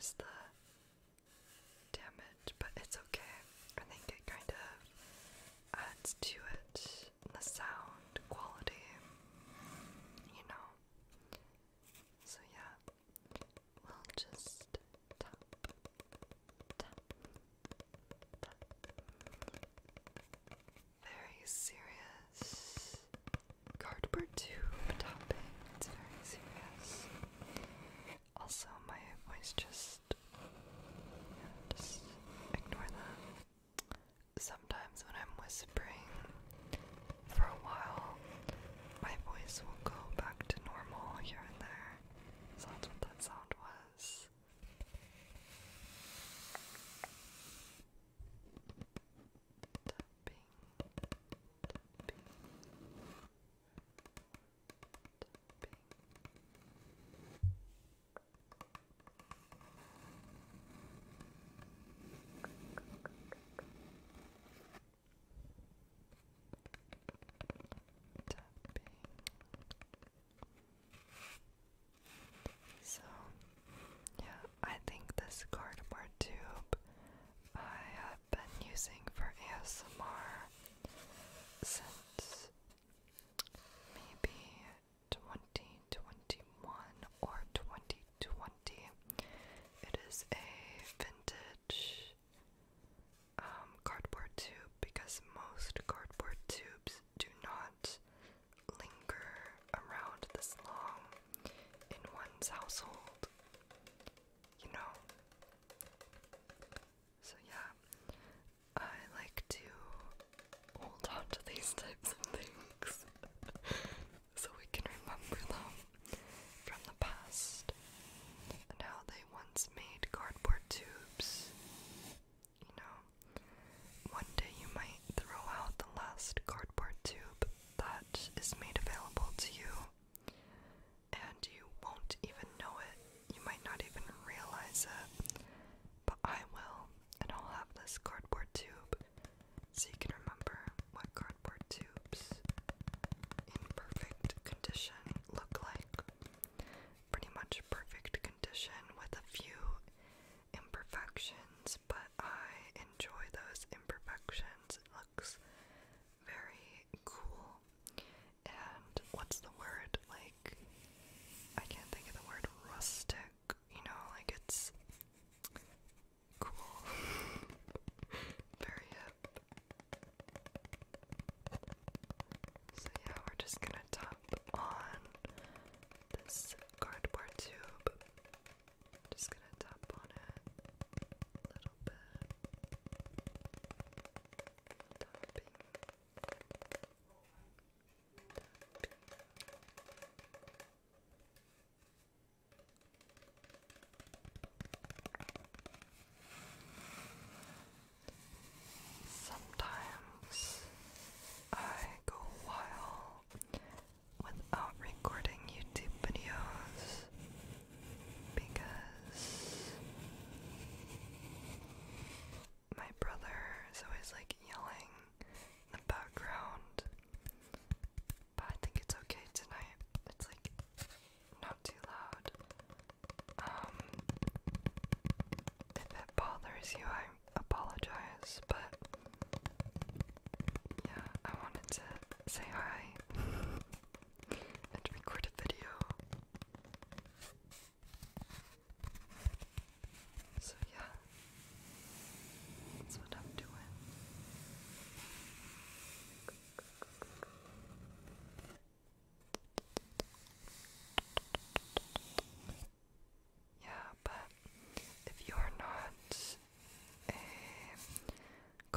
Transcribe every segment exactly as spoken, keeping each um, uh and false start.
there's the damage, but it's okay. I think it kind of adds to it, the sound quality, you know. So yeah, we'll just tap, tap, tap. Very serious cardboard tube tapping. It's very serious. Also, my voice just, yeah, just ignore that. Sometimes when I'm whispering for a while, my voice will go back to normal here and there. So that's what that sound was. Tapping, tapping, tapping. Tapping. So, yeah, I think this cardboard tube I have been using for A S M R since maybe twenty twenty-one or twenty twenty. It is a vintage um, cardboard tube because most cardboard tubes do not linger around this long in one's household, you know. So yeah, I like to hold on to these types of things so we can remember them from the past and how they once made cardboard tubes. You know, one day you might throw out the last cardboard tube that is made available to you, and you won't even know it. You might not even realize it, but I will, and I'll have this cardboard tube so you can remember what cardboard tubes in perfect condition look like. Pretty much perfect condition with a few imperfections, but I enjoy those imperfections. It looks very cool. And what's the word? Like, I can't think of the word rustic, you know, like it's cool. Very hip. So yeah, we're just gonna tap on this cardboard tube. Just gonna tap on it a little bit. Tapping. Sometimes I go a while without recording YouTube videos because my brother is always like yelling in the background, but I think it's okay tonight. It's like not too loud. Um, if it bothers you, I apologize, but yeah, I wanted to say hi and record a video. So yeah, that's what I'm doing. Yeah, but if you're not a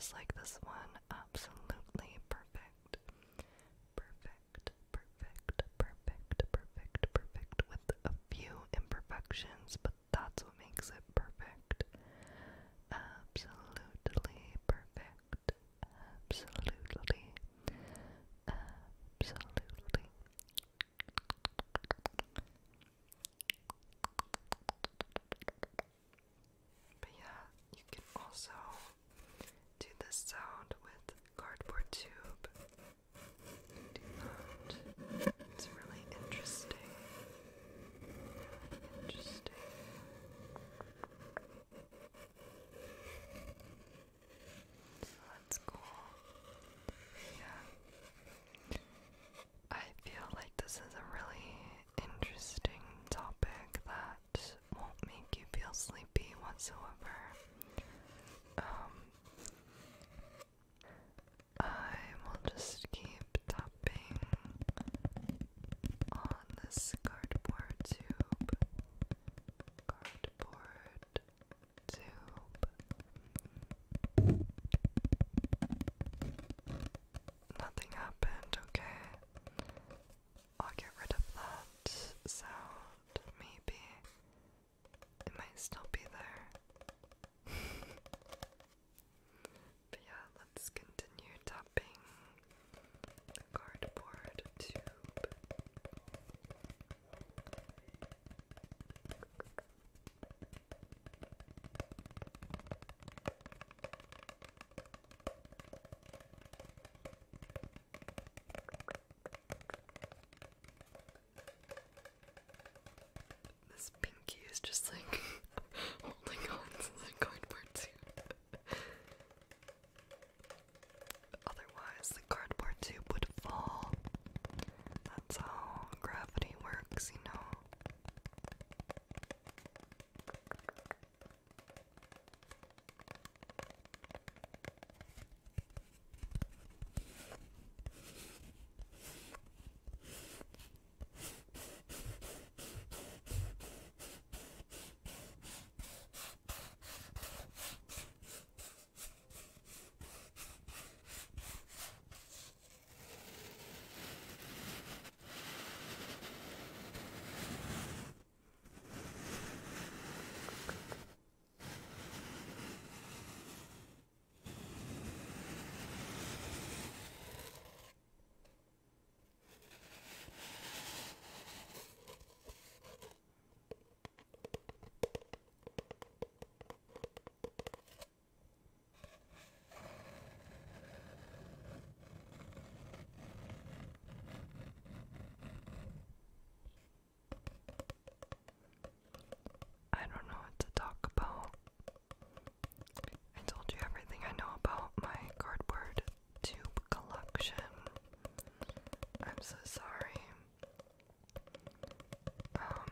just like this one. Absolutely perfect. Perfect, perfect, perfect, perfect, perfect, with a few imperfections, but that's what makes it perfect. Absolutely perfect. Absolutely. Absolutely. But yeah, you can also do this sound with cardboard tube. Do that. It's really interesting. Interesting. So that's cool. Yeah. I feel like this is a really interesting topic that won't make you feel sleepy whatsoever. Um, I will just keep tapping on this cardboard tube. Cardboard tube. Nothing happened, okay? I'll get rid of that sound, maybe. It might still be there. But yeah, let's continue tapping the cardboard tube. This pinky is just like holding on to the cardboard tube. Otherwise, the cardboard tube would fall. That's how gravity works, you know. I don't know what to talk about. I told you everything I know about my cardboard tube collection. I'm so sorry. Um,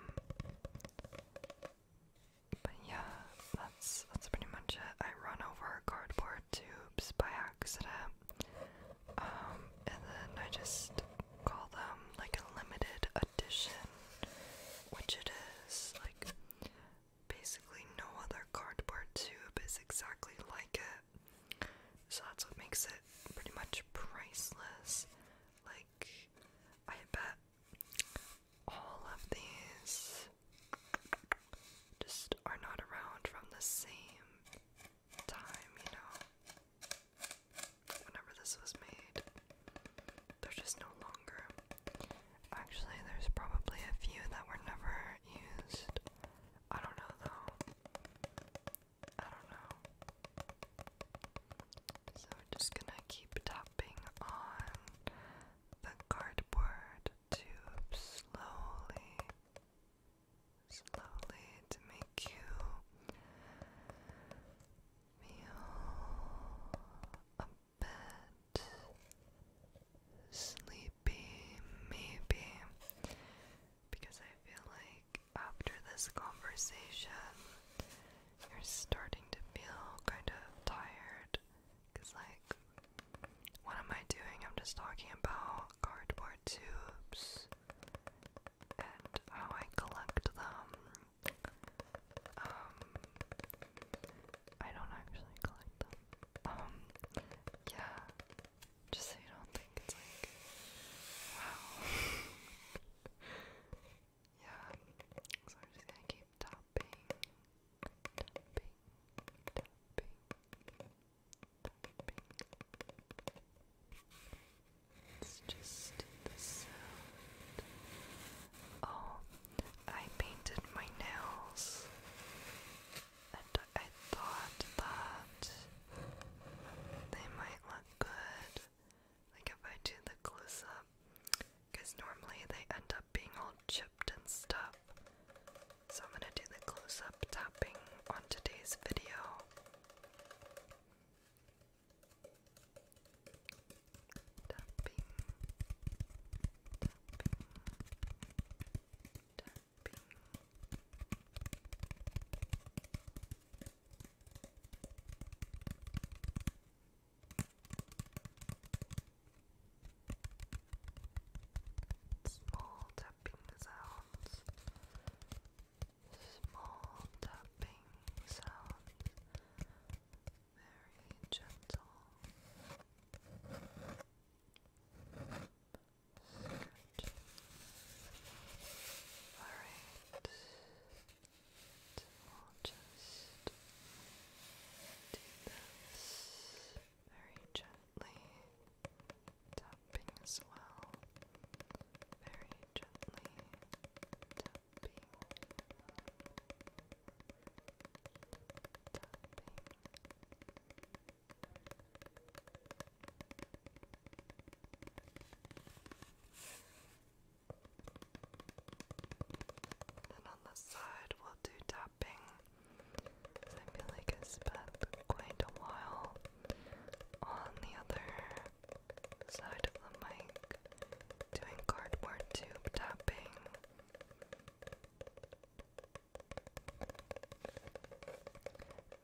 but yeah, that's that's pretty much it. I run over cardboard tubes by accident. Um, and then I just call them like a limited edition, which it is. Like, basically no other cardboard tube is exactly like it. So that's what makes it pretty much priceless. Like, I bet all of these just are not around from the same time, you know? Whenever this was made, they're just no longer. Actually, there's probably a few that were never used. I don't know though. I don't know. So we're just gonna keep tapping on the cardboard tube slowly, slowly to make you feel a bit sleepy, maybe, because I feel like after this conversation, you're starting to feel kind of tired, because like, what am I doing? I'm just talking about cardboard tubes and how I collect them. Um, I don't actually collect them. Um,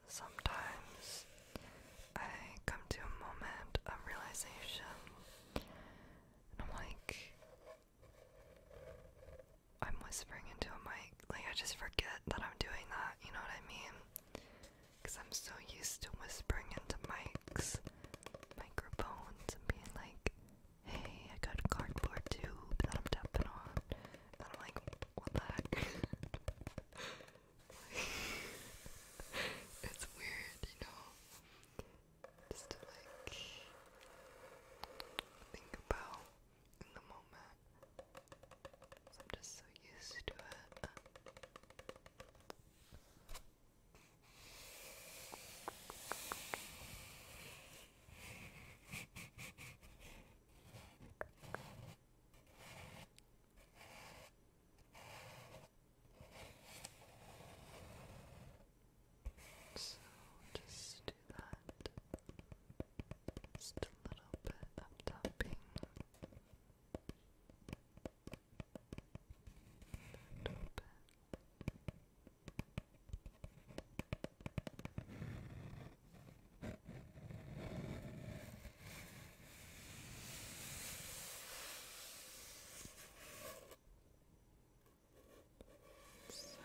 sometimes I come to a moment of realization and I'm like, I'm whispering into a mic. Like, I just forget that I'm doing that, you know what I mean? Because I'm so used to whispering into mics, microphones, and being like, hey, I got a cardboard tube that I'm tapping on. And I'm like, what the heck? It's weird, you know? Just to like think about in the moment. I'm just so used to it. So just do that. Just a little bit of tapping. A little bit. So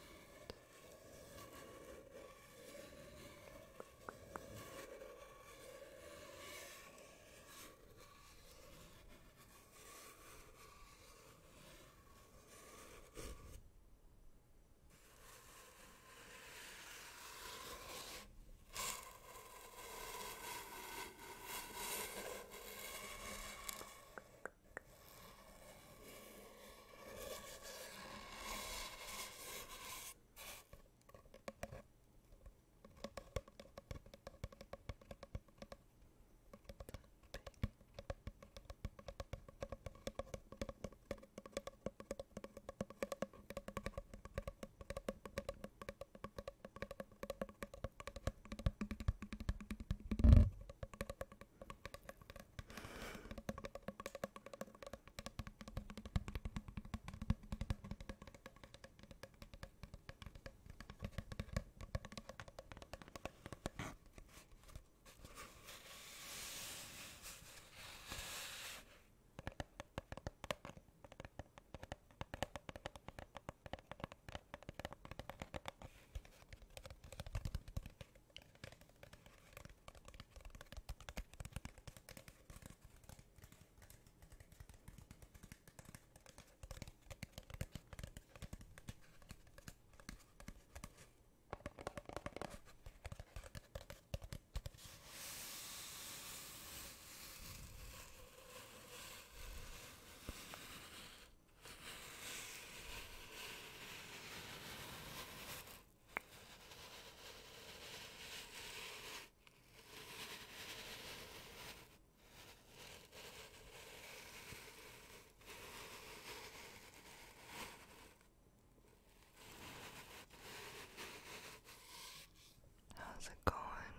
how's it going?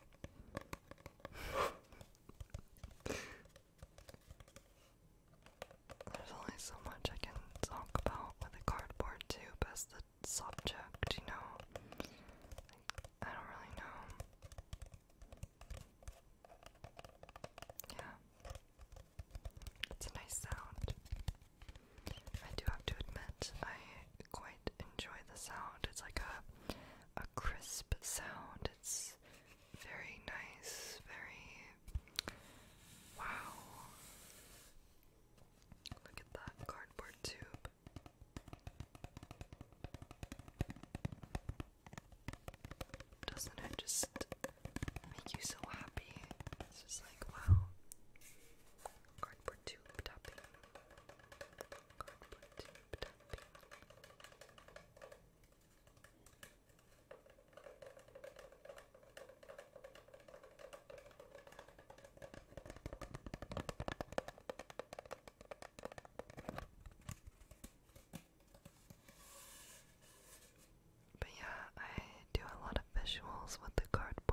There's only so much I can talk about with a cardboard tube as the subject, you know? Like, I don't really know. Yeah. It's a nice sound. I do have to admit, I quite enjoy the sound. It's like a a crisp sound. It's very nice, very wow. Look at that cardboard tube. Doesn't it just make you so happy? It's just like, wow. Cardboard tube tapping. Cardboard tube tapping. But yeah, I do a lot of visuals with the cardboard.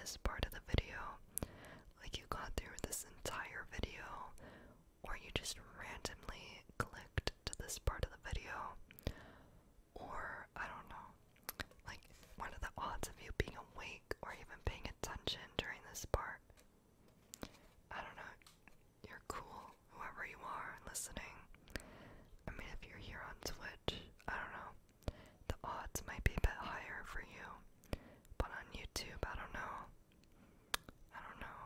this part of the video, like you got through this entire video, or you just randomly clicked to this part of the video, or I don't know, like what are the odds of you being awake or even paying attention during this part? I don't know. You're cool, whoever you are listening. I mean, if you're here on Twitch, I don't know. The odds might be a bit higher for you. But on YouTube, I don't know. I don't know.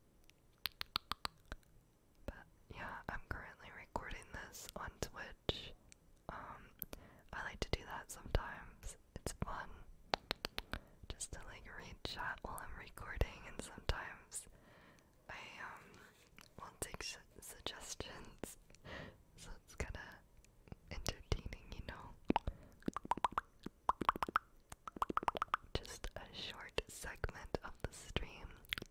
But yeah, I'm currently recording this on Twitch. Um, I like to do that sometimes. It's fun. Just to like read chat while I'm recording, and sometimes I um will take su suggestions. So it's kinda entertaining, you know? Just a short segment of the stream.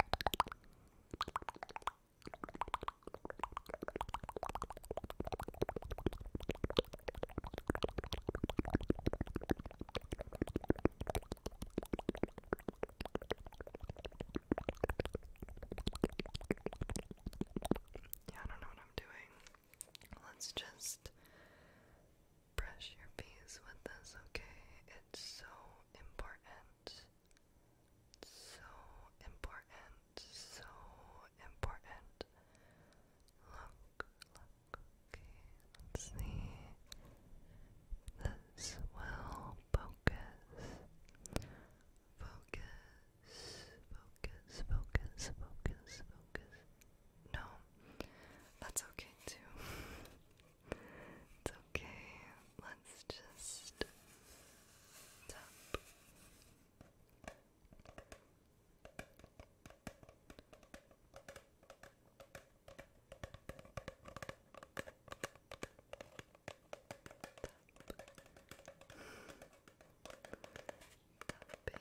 Yeah, I don't know what I'm doing. Let's just brush your face with this, okay? It's so important. So important. So important. Look, look, okay. Let's see. This will focus. Focus. Focus. Focus. Focus. Focus. No. That's okay too. It's okay. Let's just tap. Tapping.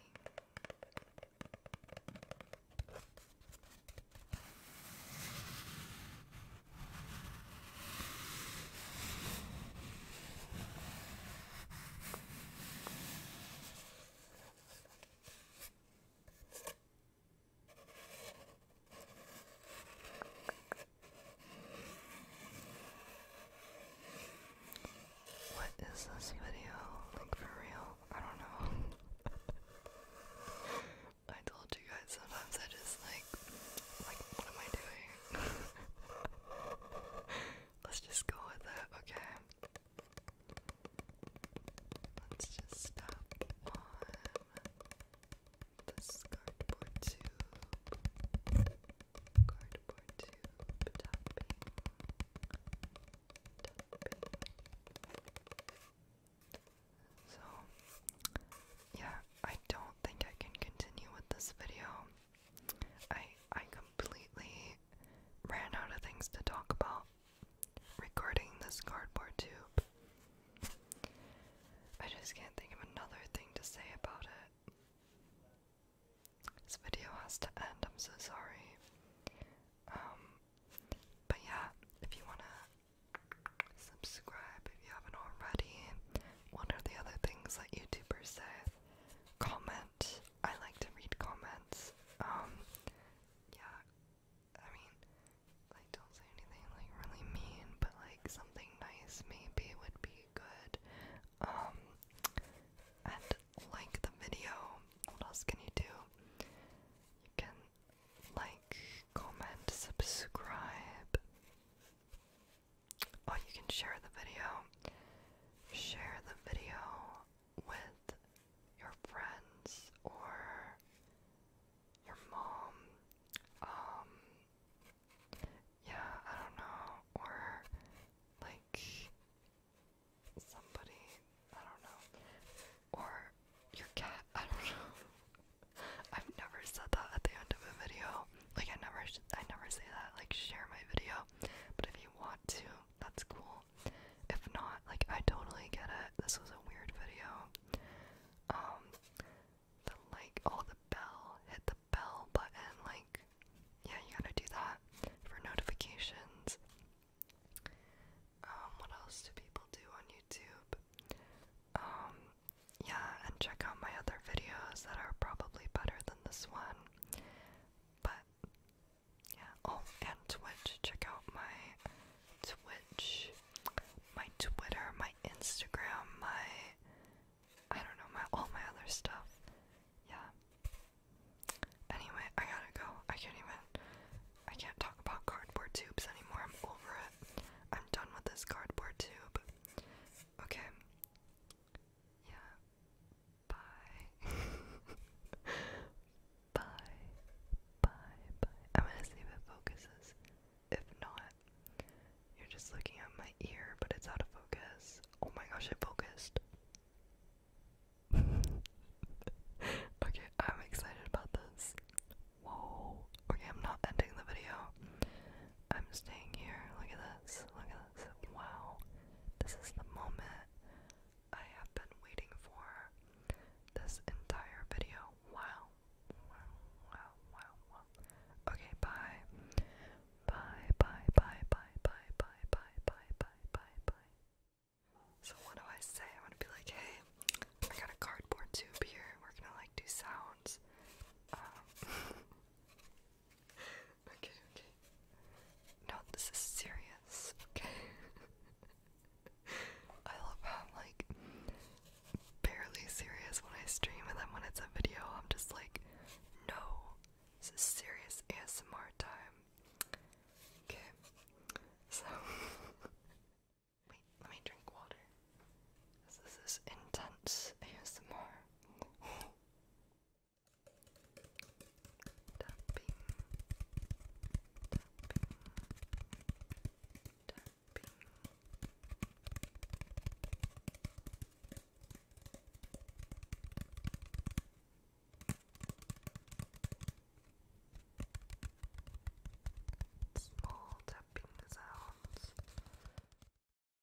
What is this video?